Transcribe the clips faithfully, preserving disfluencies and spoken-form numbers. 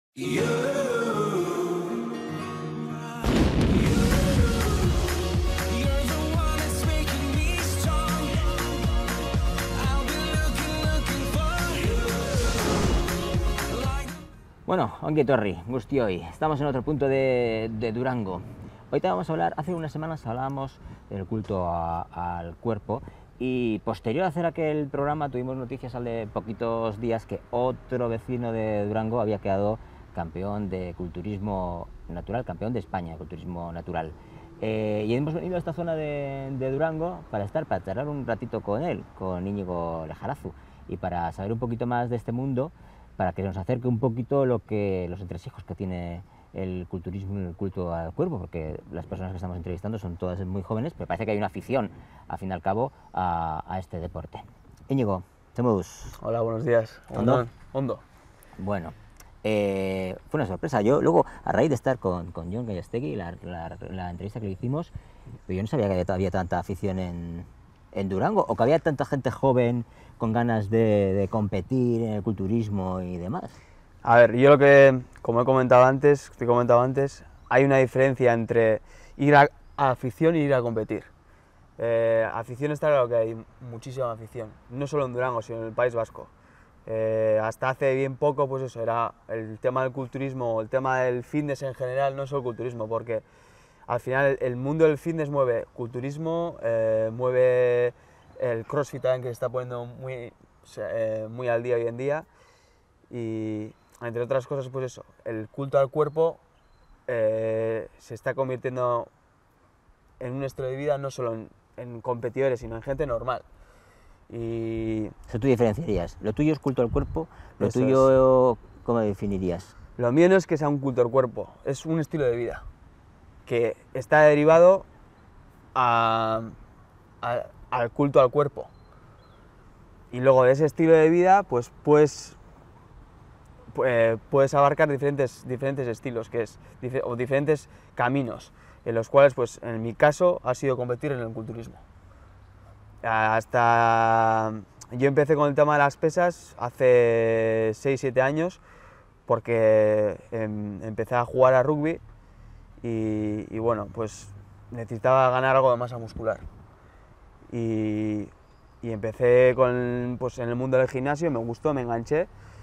You, Bueno, ongi etorri, guztioi. Estamos en otro punto de, de Durango. Hoy te vamos a hablar, hace unas semanas hablábamos del culto a, al cuerpo y posterior a hacer aquel programa tuvimos noticias al de poquitos días que otro vecino de Durango había quedado campeón de culturismo natural, campeón de España de culturismo natural. Eh, y hemos venido a esta zona de, de Durango para estar, para charlar un ratito con él, con Íñigo Lejarazu, y para saber un poquito más de este mundo, para que nos acerque un poquito lo que, los entresijos que tiene el culturismo y el culto al cuerpo, porque las personas que estamos entrevistando son todas muy jóvenes, pero parece que hay una afición, al fin y al cabo, a, a este deporte. Íñigo, ¿cómo? Hola, buenos días. ¿Ondo? Ondo. Bueno, eh, fue una sorpresa. Yo luego, a raíz de estar con, con Jon Gallástegui, la, la, la entrevista que le hicimos, pero yo no sabía que había, había tanta afición en, en Durango, o que había tanta gente joven con ganas de, de competir en el culturismo y demás. A ver, yo lo que, como he comentado antes, te he comentado antes, hay una diferencia entre ir a, a afición y ir a competir. Eh, afición está claro que hay muchísima afición, no solo en Durango, sino en el País Vasco. Eh, hasta hace bien poco, pues eso, era el tema del culturismo, el tema del fitness en general, no solo culturismo, porque al final el mundo del fitness mueve culturismo, eh, mueve el crossfit también, que se está poniendo muy, eh, muy al día hoy en día, y entre otras cosas, pues eso, el culto al cuerpo eh, se está convirtiendo en un estilo de vida no solo en, en competidores, sino en gente normal. Y Eso tú diferenciarías. Lo tuyo es culto al cuerpo, lo Eso tuyo, ¿cómo definirías? lo mío no es que sea un culto al cuerpo, es un estilo de vida que está derivado a, a, al culto al cuerpo. Y luego de ese estilo de vida, pues puedes, eh, puedes abarcar diferentes, diferentes estilos, que es, o diferentes caminos, en los cuales, pues en mi caso, ha sido competir en el culturismo. Hasta yo empecé con el tema de las pesas hace seis siete años, porque em, empecé a jugar a rugby y, y bueno, pues necesitaba ganar algo de masa muscular. Y, y empecé con, pues, en el mundo del gimnasio, me gustó, me enganché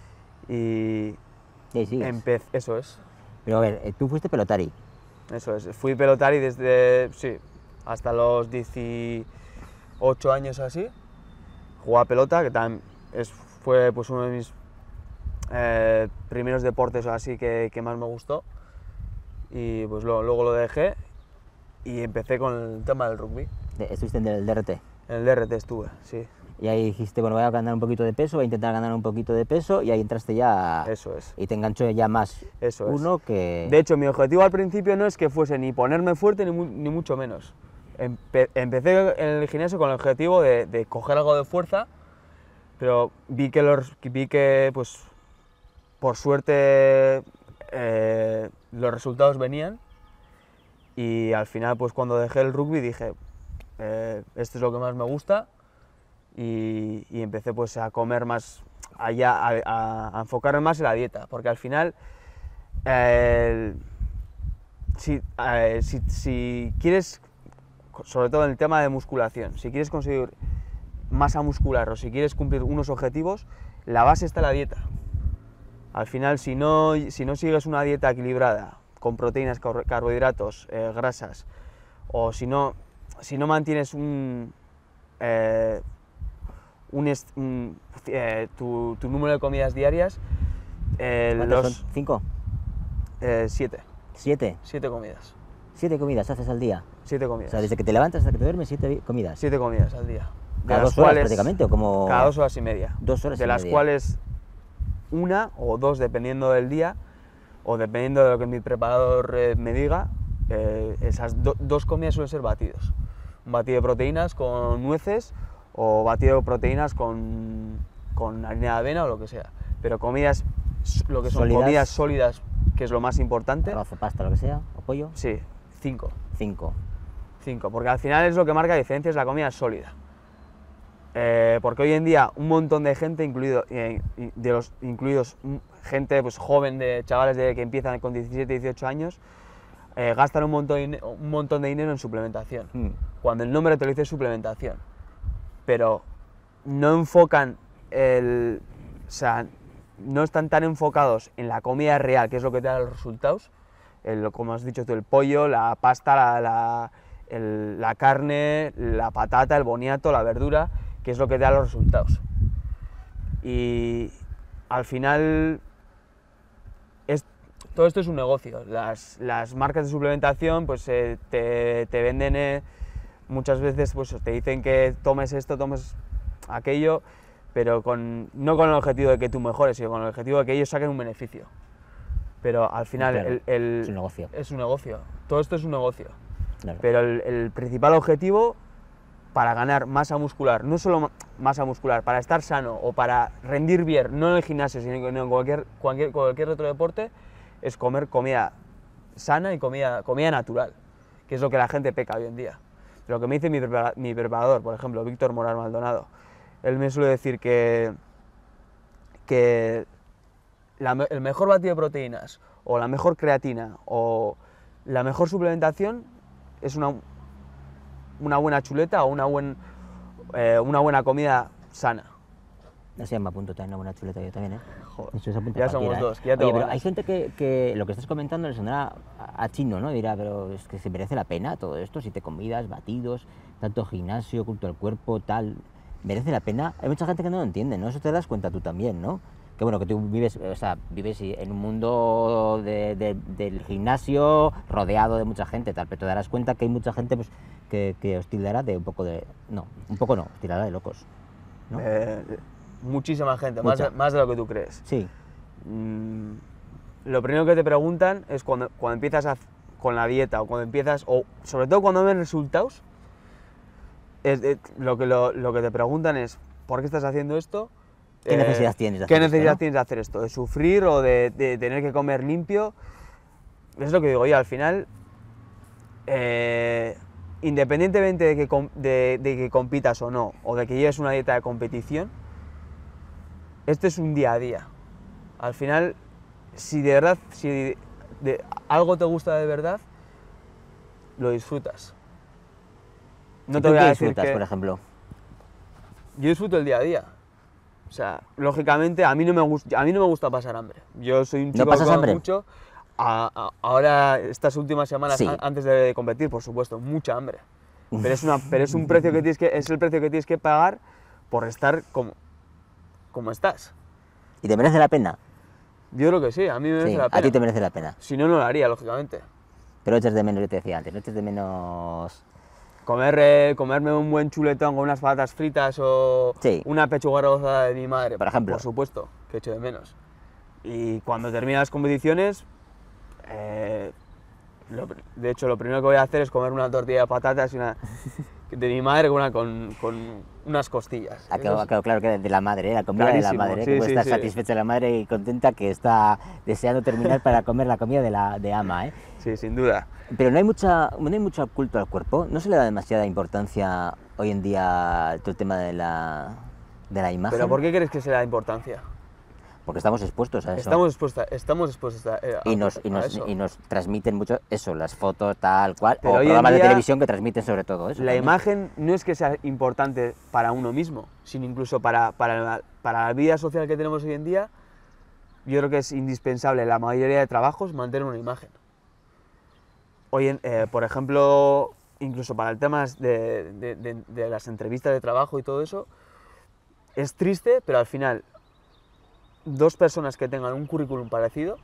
y Sí, sí. empecé, eso es, Pero a ver, tú fuiste pelotari. eso es, fui pelotari desde, sí, hasta los dieciocho años así, jugaba pelota, que también es, fue pues uno de mis eh, primeros deportes así que, que más me gustó, y pues lo, luego lo dejé y empecé con el tema del rugby. Estuviste en el D R T. En el D R T estuve, sí. Y ahí dijiste, bueno, voy a ganar un poquito de peso, voy a intentar ganar un poquito de peso, y ahí entraste ya... Eso es. Y te enganchó ya más Eso es. uno que... De hecho, mi objetivo al principio no es que fuese ni ponerme fuerte ni, mu ni mucho menos. Empe empecé en el gimnasio con el objetivo de, de coger algo de fuerza, pero vi que, los, vi que pues, por suerte, eh, los resultados venían, y al final, pues cuando dejé el rugby dije, eh, esto es lo que más me gusta, y, y empecé pues a comer más, allá, a, a, a enfocarme más en la dieta, porque al final, eh, si, eh, si, si quieres, sobre todo en el tema de musculación, si quieres conseguir masa muscular o si quieres cumplir unos objetivos, la base está en la dieta. Al final, si no, si no sigues una dieta equilibrada, con proteínas, carbohidratos, eh, grasas, o si no, si no mantienes un, eh, un, est, un eh, tu, tu número de comidas diarias, eh, ¿Cuántos los, son? ¿Cinco? Eh, siete. ¿Siete? Siete comidas. ¿Siete comidas haces al día? Siete O comidas. sea, desde que te levantas hasta que te duermes, siete comidas. Siete comidas al día. ¿Cada De dos las horas cuales- prácticamente o como...? Cada dos horas y media. Dos horas de y las media. cuales una o dos, dependiendo del día, o dependiendo de lo que mi preparador eh, me diga, eh, esas do dos comidas suelen ser batidos. Un batido de proteínas con nueces o batido de proteínas con, con harina de avena o lo que sea. Pero comidas, lo que son Sólidas. comidas sólidas, que es lo más importante, Arroz o pasta, lo que sea, o pollo. sí, cinco. Cinco. Cinco, porque al final es lo que marca la diferencia, es la comida sólida. Eh, porque hoy en día un montón de gente, incluido, eh, de los, incluidos gente pues, joven, de chavales de, que empiezan con diecisiete, dieciocho años, eh, gastan un montón, de, un montón de dinero en suplementación, mm. cuando el nombre te lo dice suplementación, pero no enfocan el... O sea, no están tan enfocados en la comida real, que es lo que te da los resultados, el, como has dicho tú, el pollo, la pasta, la, la, el, la carne, la patata, el boniato, la verdura, que es lo que te da los resultados. Y al final, es, todo esto es un negocio. Las, las marcas de suplementación pues, eh, te, te venden, eh, muchas veces pues, te dicen que tomes esto, tomes aquello, pero con, no con el objetivo de que tú mejores, sino con el objetivo de que ellos saquen un beneficio. Pero al final claro, el, el, es un negocio. Es un negocio. Todo esto es un negocio. Claro. Pero el, el principal objetivo para ganar masa muscular, no solo masa muscular, para estar sano o para rendir bien, no en el gimnasio, sino en cualquier, cualquier, cualquier otro deporte, es comer comida sana y comida, comida natural, que es lo que la gente peca hoy en día. Lo que me dice mi, prepara, mi preparador, por ejemplo, Víctor Moral Maldonado, él me suele decir que, que la, el mejor batido de proteínas, o la mejor creatina, o la mejor suplementación es una, una buena chuleta o una, buen, eh, una buena comida sana. Así me apunto también una buena chuleta yo también, ¿eh? Joder, Eso se ya somos ¿eh? dos, que ya Oye, pero ganas. hay gente que, que lo que estás comentando le sonará a, a chino, ¿no? Dirá, pero es que se merece la pena todo esto, si te comidas, batidos, tanto gimnasio, culto al cuerpo, tal, merece la pena. Hay mucha gente que no lo entiende, ¿no? Eso te das cuenta tú también, ¿no? Que bueno, que tú vives, o sea, vives en un mundo de, de, del gimnasio rodeado de mucha gente, tal, pero te darás cuenta que hay mucha gente pues, que, que os tildará de un poco de... No, un poco no, os tildará de locos, ¿no? Eh, muchísima gente, Mucha. más, más de lo que tú crees. Sí. Mm, lo primero que te preguntan es cuando, cuando empiezas a, con la dieta o cuando empiezas, o sobre todo cuando ven resultados, es, es, lo, que, lo, lo que te preguntan es ¿por qué estás haciendo esto? ¿Qué eh, necesidad tienes de hacer ¿Qué necesidad esto, ¿no? tienes de hacer esto? ¿De sufrir o de, de tener que comer limpio? Es lo que digo yo, al final, eh, independientemente de que, de, de que compitas o no, o de que lleves una dieta de competición, este es un día a día. Al final, si de verdad, si de, algo te gusta de verdad, lo disfrutas. No te voy a decir que... por ejemplo? Yo disfruto el día a día. O sea, lógicamente, a mí no me gusta, a mí no me gusta pasar hambre. Yo soy un chico ¿No pasas que come hambre? mucho. A, a, ahora, estas últimas semanas, sí. a, antes de competir, por supuesto, mucha hambre. Pero es, una, pero es un precio que tienes que, es el precio que tienes que pagar por estar como, como estás. ¿Y te merece la pena? Yo creo que sí, a mí me merece sí, la pena. A ti te merece la pena. Si no, no lo haría, lógicamente. Pero echas de menos, yo te decía antes, no echas de menos... Comer, eh, comerme un buen chuletón con unas patatas fritas o sí. una pechuga rebozada de mi madre, por ejemplo. Por supuesto, que echo de menos. Y cuando termine las competiciones, eh, lo, de hecho, lo primero que voy a hacer es comer una tortilla de patatas y una, de mi madre con, una, con, con unas costillas. Ha quedado, ha quedado claro que de la madre, ¿eh? La comida Clarísimo, de la madre, ¿eh? sí, que puede sí, estar sí. satisfecha la madre y contenta que está deseando terminar para comer la comida de, la, de ama, ¿eh? Sí, sin duda. Pero no hay, mucha, no hay mucho culto al cuerpo, no se le da demasiada importancia hoy en día a todo el tema de la, de la imagen. ¿Pero por qué crees que se le da importancia? Porque estamos expuestos a eso. Estamos expuestos, estamos expuestos a, eh, y, nos, a, y, nos, a eso. y nos transmiten mucho eso, las fotos, tal cual, Pero o hoy programas en día, de televisión que transmiten sobre todo eso. La también. imagen no es que sea importante para uno mismo, sino incluso para, para, la, para la vida social que tenemos hoy en día. Yo creo que es indispensable en la mayoría de trabajos mantener una imagen. Hoy, en, eh, por ejemplo, incluso para el tema de, de, de, de las entrevistas de trabajo y todo eso, es triste, pero al final, dos personas que tengan un currículum parecido,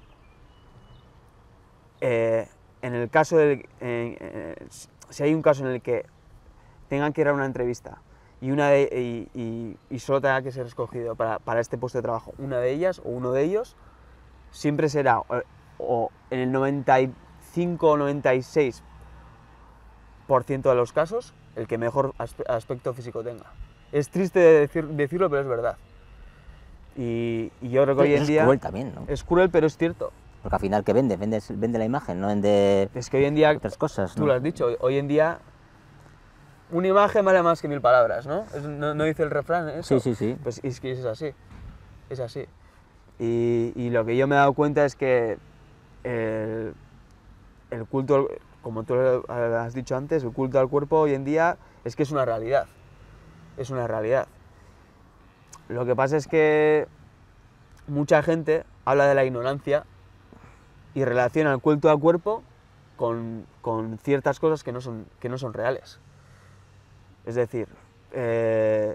eh, en el caso de, eh, eh, si hay un caso en el que tengan que ir a una entrevista y, una de, y, y, y solo tenga que ser escogido para, para este puesto de trabajo, una de ellas o uno de ellos, siempre será, o, o en el noventa y cinco o noventa y seis por ciento de los casos, el que mejor aspecto físico tenga. Es triste decir, decirlo, pero es verdad. Y, y yo creo que sí, hoy en es día... Es cruel también, ¿no? Es cruel, pero es cierto. Porque al final, ¿qué vende? Vende, vende la imagen, no vende es que hoy en día, otras cosas. Tú ¿no? lo has dicho, hoy en día una imagen vale más que mil palabras, ¿no? Es- ¿no, no dice el refrán eso? Sí, sí, sí. Pues es que es así, es así. Y, y lo que yo me he dado cuenta es que el, el culto, al- como tú has dicho antes, el culto al cuerpo hoy en día es que es una realidad, es una realidad. Lo que pasa es que mucha gente habla de la ignorancia y relaciona el culto al cuerpo con, con ciertas cosas que no son, que no son reales. Es decir, eh,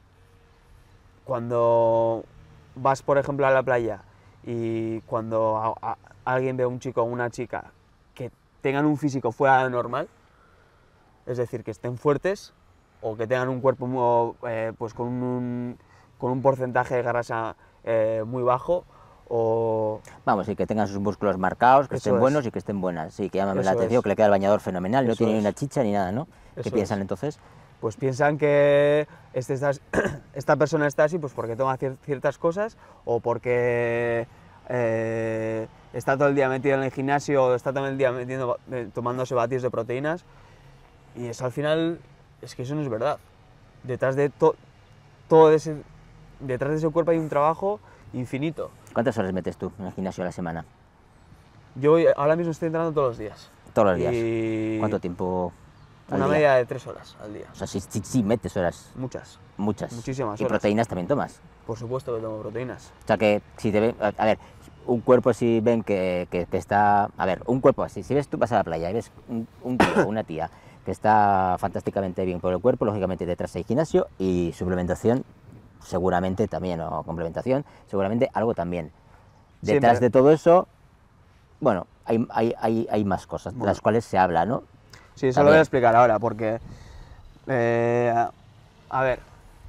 cuando vas, por ejemplo, a la playa y cuando a- a- alguien ve a un chico o una chica que tengan un físico fuera de lo normal, es decir, que estén fuertes o que tengan un cuerpo muy, eh, pues con, un, con un porcentaje de grasa eh, muy bajo, o Vamos, y que tengan sus músculos marcados, que Eso estén es. buenos y que estén buenas. Sí, que llaman la Eso atención, es. que le queda el bañador fenomenal, no Eso tiene ni es. una chicha ni nada, ¿no? ¿Qué Eso piensan es. entonces? pues piensan que este está- esta persona está así pues porque toma cier- ciertas cosas o porque eh, está todo el día metido en el gimnasio o está todo el día metiendo, eh, tomándose batidos de proteínas, y eso al final es que eso no es verdad. Detrás de to- todo ese, detrás de ese cuerpo hay un trabajo infinito. ¿Cuántas horas metes tú en el gimnasio a la semana? Yo hoy- ahora mismo estoy entrenando todos los días. Todos los días. Y ¿Cuánto tiempo al Una día? media de tres horas al día. O sea, sí, sí, sí metes horas, Muchas. muchas. Muchísimas ¿Y horas. proteínas también tomas? Por supuesto que tomo proteínas. O sea que si te ven, a a ver, un cuerpo si ven que, que- que está, a ver, un cuerpo así, si ves tú vas a la playa y ves un, un tío o una tía que está fantásticamente bien por el cuerpo, lógicamente detrás hay gimnasio y suplementación seguramente también, o complementación, seguramente algo también. Detrás Siempre. de todo eso, bueno, hay, hay, hay, hay más cosas de Bueno. las cuales se habla, ¿no? Sí, eso También. lo voy a explicar ahora, porque, eh, a ver,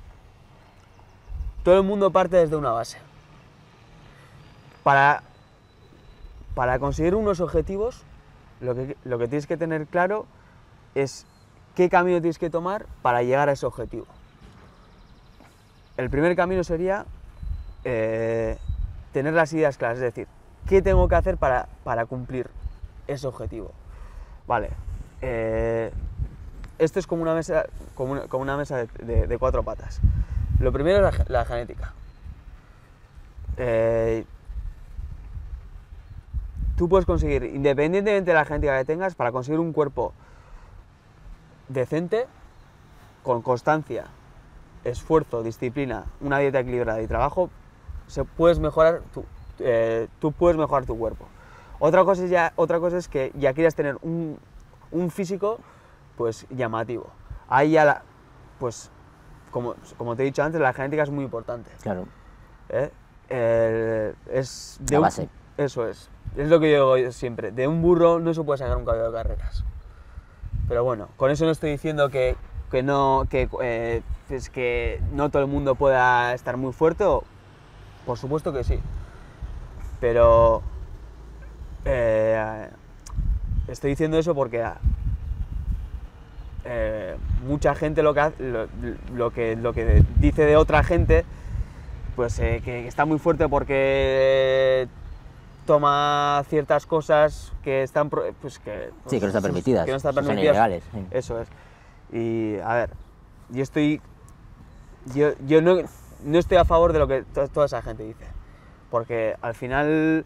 todo el mundo parte desde una base. Para, para conseguir unos objetivos, lo que, lo que tienes que tener claro es qué camino tienes que tomar para llegar a ese objetivo. El primer camino sería eh, tener las ideas claras, es decir, qué tengo que hacer para, para cumplir ese objetivo. Vale, eh, esto es como una mesa, como una, como una mesa de, de- de cuatro patas. Lo primero es la, ge- la genética. Eh, tú puedes conseguir, independientemente de la genética que tengas, para conseguir un cuerpo decente, con constancia, esfuerzo, disciplina, una dieta equilibrada y trabajo, se puedes mejorar tu, eh, tú puedes mejorar tu cuerpo. Otra cosa es, ya, otra cosa es que ya quieras tener un, un físico pues llamativo. Ahí ya, la, pues, como, como te he dicho antes, la genética es muy importante. Claro. ¿eh? El- es de La un- base. Eso es. Es lo que yo digo siempre. De un burro no se puede sacar un caballo de carreras. Pero bueno, con eso no estoy diciendo que, que, no, que, eh, pues que no todo el mundo pueda estar muy fuerte. O, por supuesto que sí. Pero eh, estoy diciendo eso porque eh, mucha gente lo que, hace- lo, lo que, lo que dice de otra gente, pues eh, que está muy fuerte porque toma ciertas cosas que están pro- pues que Sí, que no están permitidas, que no están son permitidas. ilegales, sí. Eso es. Y a ver, yo estoy yo, yo no, no estoy a favor de lo que to- toda esa gente dice, porque al final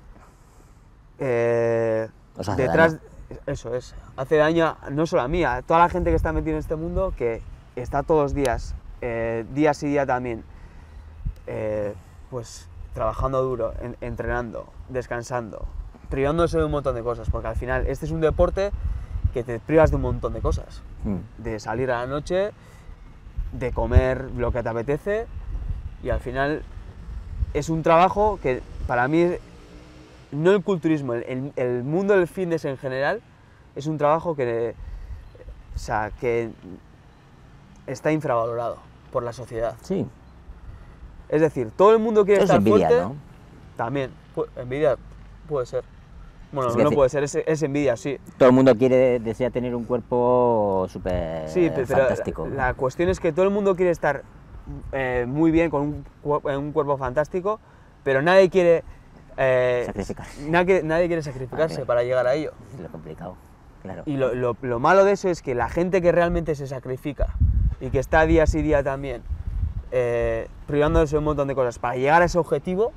eh, Os hace detrás daño. eso es, hace daño no solo a mí, a toda la gente que está metida en este mundo, que está todos los días, eh, día sí día también, eh, pues trabajando duro, en- entrenando, descansando, privándose de un montón de cosas, porque al final este es un deporte que te privas de un montón de cosas, Mm. de salir a la noche, de comer lo que te apetece, y al final es un trabajo que para mí, es- no el culturismo, el, el- el mundo del fitness en general, es un trabajo que, o sea, que está infravalorado por la sociedad. Sí, Es decir, todo el mundo quiere eso es estar envidia, fuerte. ¿no? También, pu- envidia puede ser. Bueno, Es que no sí. puede ser, es, es envidia, sí. Todo el mundo quiere, desea tener un cuerpo súper Sí, pe- pero fantástico. la cuestión es que todo el mundo quiere estar eh, muy bien con un, cuer- un cuerpo fantástico, pero nadie quiere, eh, Sacrificarse. nadie, nadie quiere sacrificarse Vale. para llegar a ello. Es lo complicado. claro. Y lo, lo, lo malo de eso es que la gente que realmente se sacrifica y que está día sí día también eh, privándose de un montón de cosas para llegar a ese objetivo,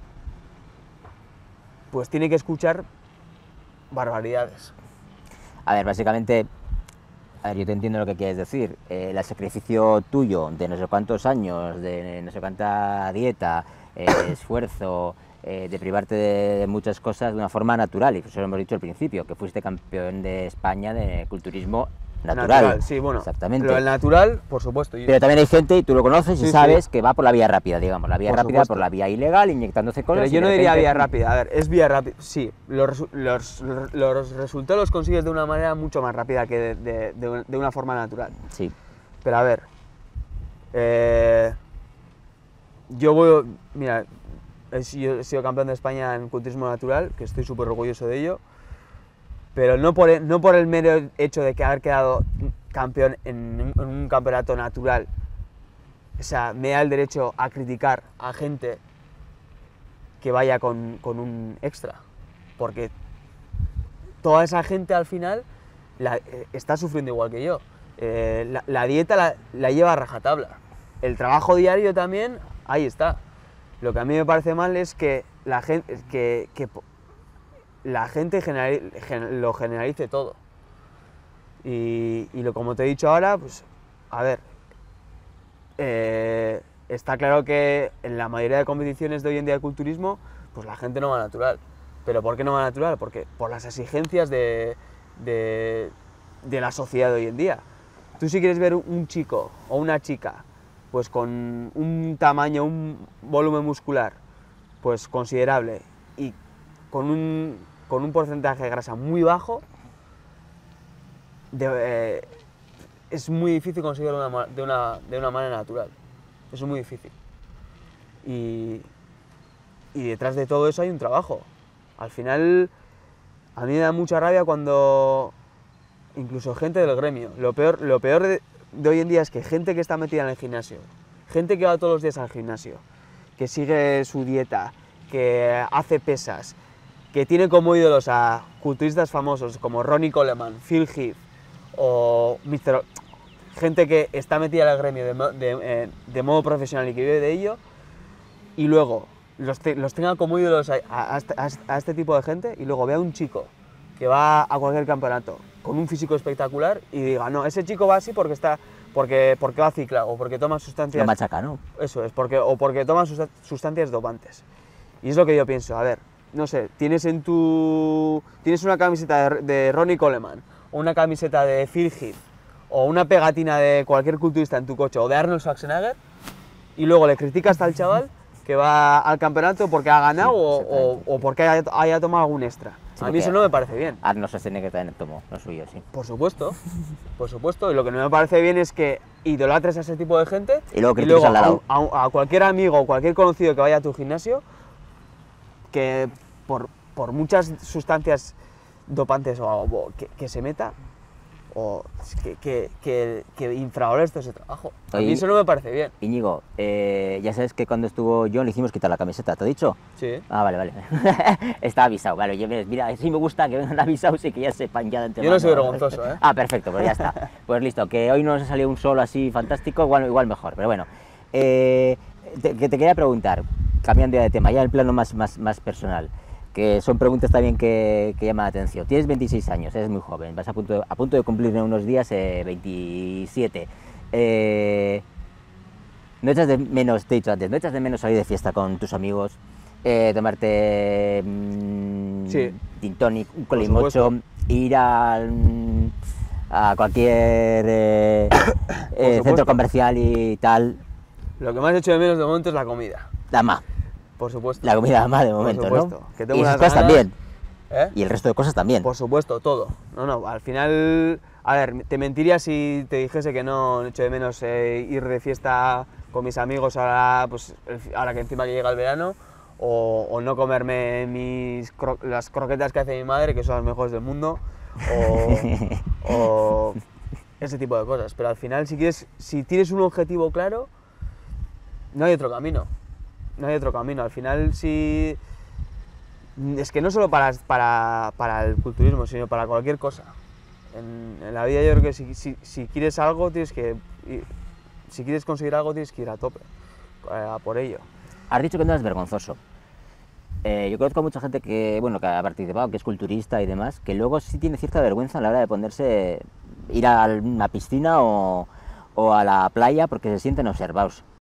pues tiene que escuchar barbaridades. A ver, básicamente, a ver, yo te entiendo lo que quieres decir. Eh, el sacrificio tuyo de no sé cuántos años, de no sé cuánta dieta, eh, esfuerzo, eh, de privarte de, de muchas cosas de una forma natural, y eso lo hemos dicho al principio, que fuiste campeón de España de culturismo natural. Natural, sí, bueno, exactamente. Lo del natural, por supuesto. Pero también hay gente, y tú lo conoces y Sí, sabes, sí. que va por la vía rápida, digamos, la vía Por rápida supuesto. por la vía ilegal, inyectándose cosas. Pero y yo de no diría repente- vía rápida, a ver, es vía rápida, sí, los, resu- los, los resultados los consigues de una manera mucho más rápida que de, de- de una- de una forma natural. Sí, Pero a ver, eh, yo voy, mira, he sido, he sido campeón de España en culturismo natural, que estoy súper orgulloso de ello, pero no por, el, no por el mero hecho de que haber quedado campeón en un, en un campeonato natural, o sea, me da el derecho a criticar a gente que vaya con, con un extra, porque toda esa gente al final la, eh, está sufriendo igual que yo. Eh, la, la dieta la, la lleva a rajatabla, el trabajo diario también, ahí está. Lo que a mí me parece mal es que la gente, que, que po- la gente generali- gen- lo generalice todo. Y, y lo, como te he dicho ahora, pues, a ver, eh, está claro que en la mayoría de competiciones de hoy en día de culturismo, pues la gente no va natural. ¿Pero por qué no va natural? Porque por las exigencias de, de, de la sociedad de hoy en día. Tú si quieres ver un chico o una chica pues con un tamaño, un volumen muscular pues considerable y con un, con un porcentaje de grasa muy bajo, de, eh, es muy difícil conseguirlo de una, de, una, de una manera natural. Es muy difícil. Y, y detrás de todo eso hay un trabajo. Al final, a mí me da mucha rabia cuando incluso gente del gremio, lo peor, lo peor de, de hoy en día es que gente que está metida en el gimnasio, gente que va todos los días al gimnasio, que sigue su dieta, que hace pesas, que tiene como ídolos a culturistas famosos como Ronnie Coleman, Phil Heath o mister O- gente que está metida en el gremio de, mo- de, eh, de modo profesional y que vive de ello, y luego los, te- los tenga como ídolos a, a- a este, a este- a este tipo de gente, y luego vea a un chico que va a cualquier campeonato con un físico espectacular y diga, no, ese chico va así porque está porque, porque va a cicla o porque toma lo sustancias... machaca, ¿no? Eso es, porque, o porque toma susta- sustancias dopantes. Y es lo que yo pienso, a ver, no sé, tienes en tu... tienes una camiseta de, de Ronnie Coleman, o una camiseta de Phil Heath, o una pegatina de cualquier culturista en tu coche, o de Arnold Schwarzenegger, y luego le criticas al chaval que va al campeonato porque ha ganado Sí, o, o, exactamente. o porque haya, haya tomado algún extra. Sí, A mí porque eso no me parece bien. Arnold Schwarzenegger también tomó lo suyo, sí. Por supuesto, por supuesto. Y lo que no me parece bien es que idolatres a ese tipo de gente Y luego critiques al a, lado. a- a cualquier amigo o cualquier conocido que vaya a tu gimnasio, que por, por muchas sustancias dopantes o, o que, que se meta, o que, que, que, que infravalores todo ese trabajo. A mí Oye, eso no me parece bien. Íñigo, eh, ya sabes que cuando estuvo John le hicimos quitar la camiseta, ¿te he dicho? Sí. Ah, vale, vale. Está avisado, vale. Yo, mira, sí me gusta que vengan avisados y que ya sepan ya de antemano. Yo no soy vergonzoso, ¿eh? Ah, perfecto, pues ya está. Pues listo, que hoy no nos ha salido un solo así fantástico, igual, igual mejor, pero bueno. Eh, te, que te quería preguntar, cambiando ya de tema, ya en el plano más, más, más personal, que son preguntas también que, que llaman la atención. Tienes veintiséis años, eres muy joven, vas a punto de, a punto de cumplir en unos días eh, veintisiete. Eh, ¿No echas de menos, te he dicho antes, no echas de menos salir de fiesta con tus amigos, eh, tomarte mmm, Sí. gin tonic, un Por colimocho, supuesto. ir al, mm, a cualquier eh, eh, centro supuesto. comercial y tal? Lo que más he hecho de menos de momento es la comida. La más, Por supuesto. la comida más de momento, supuesto, ¿no? que tengo Y esas unas cosas ganas- también, ¿Eh? y el resto de cosas también. Por supuesto, todo. No, no, al final, a ver, te mentiría si te dijese que no echo de menos eh, ir de fiesta con mis amigos ahora, pues, el- ahora que encima que llega el verano, o, o no comerme mis cro- las croquetas que hace mi madre, que son las mejores del mundo, o, o ese tipo de cosas. Pero al final, si quieres, si tienes un objetivo claro, no hay otro camino. No hay otro camino. Al final, si... Es que no solo para, para, para el culturismo, sino para cualquier cosa. En, en la vida yo creo que si, si, si quieres algo, tienes que ir, si quieres conseguir algo, tienes que ir a tope, a por ello. Has dicho que no es vergonzoso. Eh, yo conozco a mucha gente que, bueno, que ha participado, que es culturista y demás, que luego sí tiene cierta vergüenza a la hora de ponerse, ir a una piscina o, o a la playa porque se sienten observados.